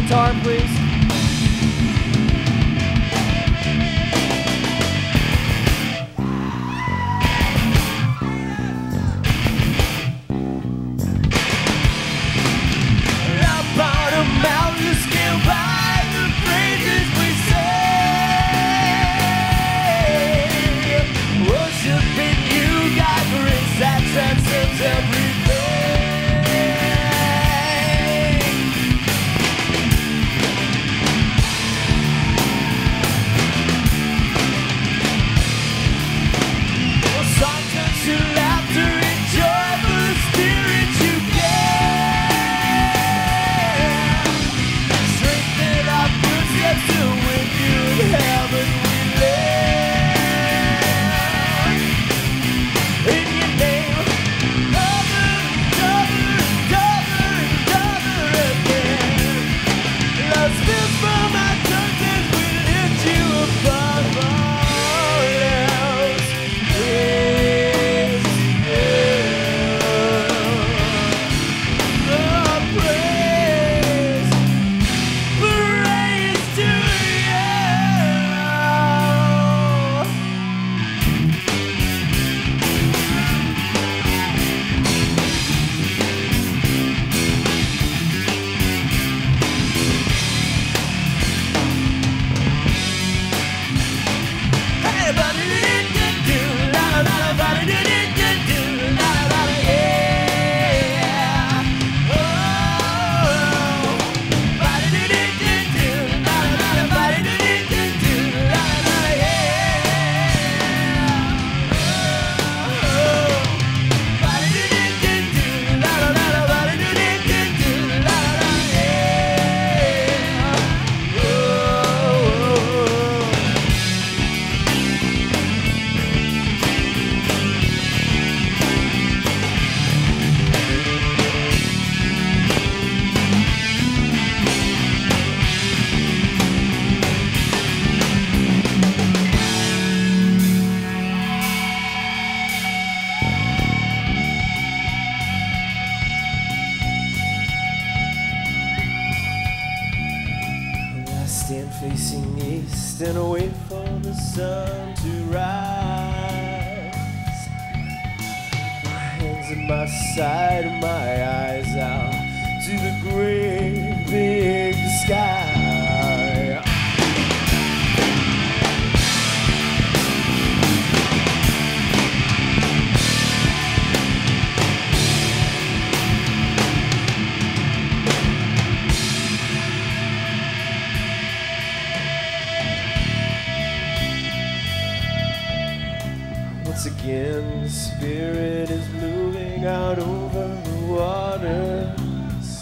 guitar, please? Up on a mountain scaled by the phrases we say, worshiping you, God, brings that transcends everything. Stand facing east and wait for the sun to rise. My hands at my side and my eyes out to the great big sky. Once again, the Spirit is moving out over the waters,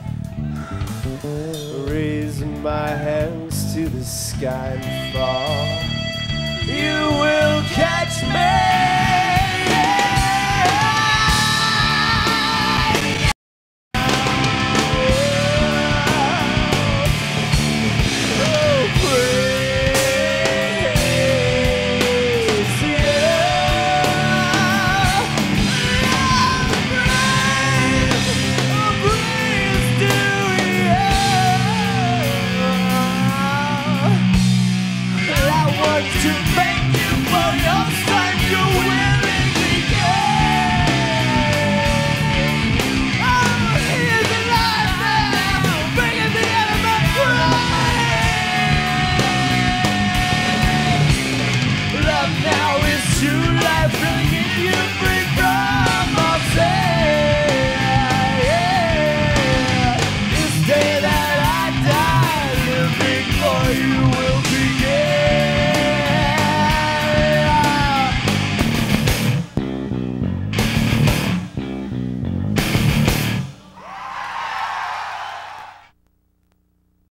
raising my hands to the sky and fall. You will catch me. To thank you for your son, you willingly gave. Oh, he is alive now, bringing me out of my grave. Love now is true life, bringing you free.